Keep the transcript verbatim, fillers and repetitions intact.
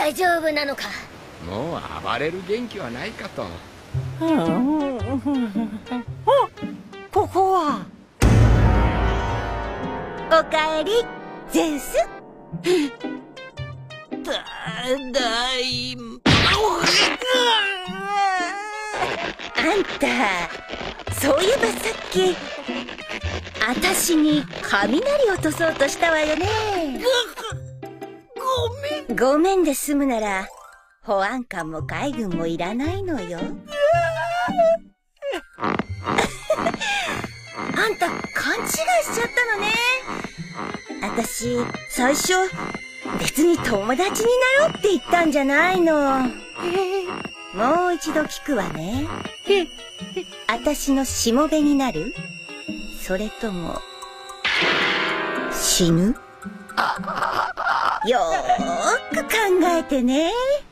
大丈夫なのか。 もう暴れる元気はないかと。 ここはおかえりゼウス。 ただいま。 あんた、そういえばさっきあたしに雷落とそうとしたわよね。 ごめん。 ごめんで済むなら保安官も海軍もいらないのよ。あんた勘違いしちゃったのね。あたし最初別に友達になろうって言ったんじゃないの。もう一度聞くわね。あたしのしもべになる？それとも死ぬ？よーく考えてね。